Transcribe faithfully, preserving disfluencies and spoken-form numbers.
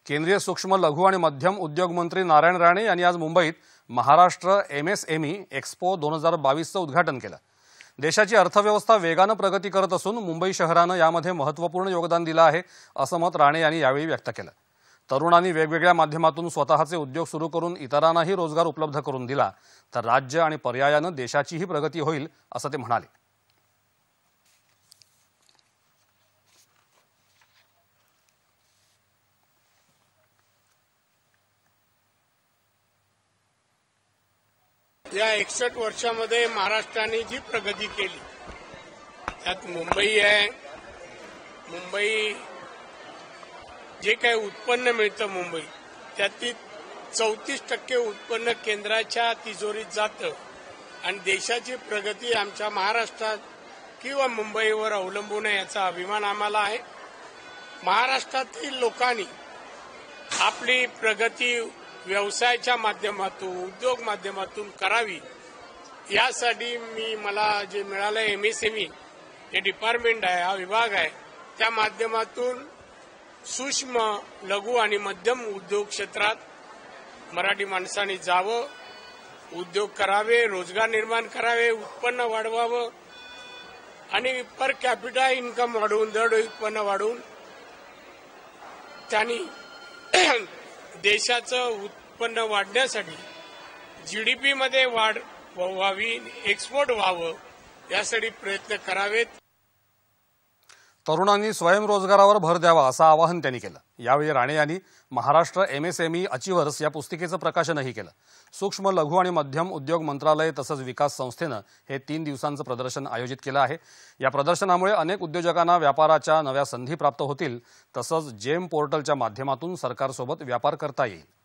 केंद्रीय सूक्ष्म लघु आणि मध्यम उद्योग मंत्री नारायण राणे यांनी आज मुंबईत महाराष्ट्र एमएसएमई एक्स्पो दोन हजार बावीसचं उद्घाटन केलं। देशाची अर्थव्यवस्था वेगाने प्रगती करत असून मुंबई शहराने यामध्ये महत्त्वपूर्ण योगदान दिलं आहे असं मत राणे यांनी यावेळी व्यक्त केलं। तरुणांनी वेगवेगळ्या माध्यमातून स्वतःचे उद्योग सुरू करून इतरांनाही रोजगार उपलब्ध करून दिला तर राज्य आणि पर्यायाने देशाचीही प्रगती होईल असं ते म्हणाले। या एकसष्ट वर्षामध्ये महाराष्ट्राने जी प्रगती केली त्यात मुंबई आहे। मुंबई जे काही उत्पन्न मिळतं मुंबई त्यातील चौतीस टक्के उत्पन्न केंद्राच्या तिजोरीत जातं आणि देशाची प्रगती आमच्या महाराष्ट्रात किंवा मुंबईवर अवलंबून आहे याचा अभिमान आम्हाला आहे। महाराष्ट्रातील लोकांनी आपली प्रगती व्यवसायाच्या माध्यमातून उद्योग माध्यमातून करावी यासाठी मी मला जे मिळालं एमएसएमई हे डिपार्टमेंट आहे, हा विभाग आहे, त्या माध्यमातून सूक्ष्म लघु आणि मध्यम उद्योग क्षेत्रात मराठी माणसांनी जावं, उद्योग करावे, रोजगार निर्माण करावे, उत्पन्न वाढवावं आणि पर कॅपिटा इन्कम वाढवून दर उत्पन्न वाढवून त्यांनी देशाचं उत्पन्न वाढण्यासाठी जीडीपी मध्ये वाढ व्हावी, एक्सपोर्ट व्हावं यासाठी प्रयत्न करावेत। तरुणांनी स्वयंरोजगारावर भर द्यावा असं आवाहन त्यांनी केलं। यावेळी राणे यांनी महाराष्ट्र एमएसएमई अचिव्हर्स या पुस्तिकेचं प्रकाशनही केलं। सूक्ष्म लघु आणि मध्यम उद्योग मंत्रालय तसंच विकास संस्थेनं हे तीन दिवसांचं प्रदर्शन आयोजित केलं आहे। या प्रदर्शनामुळे अनेक उद्योजकांना व्यापाराच्या नव्या संधी प्राप्त होतील तसंच जेम पोर्टलच्या माध्यमातून सरकारसोबत व्यापार करता येईल।